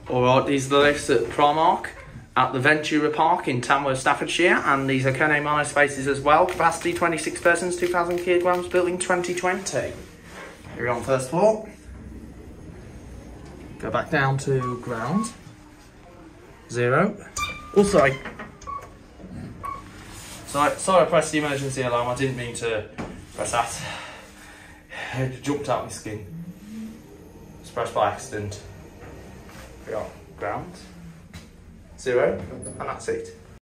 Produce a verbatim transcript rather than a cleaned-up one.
Alright, these are the lifts at Primark at the Ventura Park in Tamworth, Staffordshire, and these are Kone Monospaces as well. Capacity twenty-six persons, two thousand kilograms, built in twenty twenty. Here we are on first floor. Go back down to ground. Zero. Oh, sorry. Sorry, sorry I pressed the emergency alarm. I didn't mean to press that. It jumped out my skin. It's pressed by accident. Here we are. Ground. Zero. And that's it.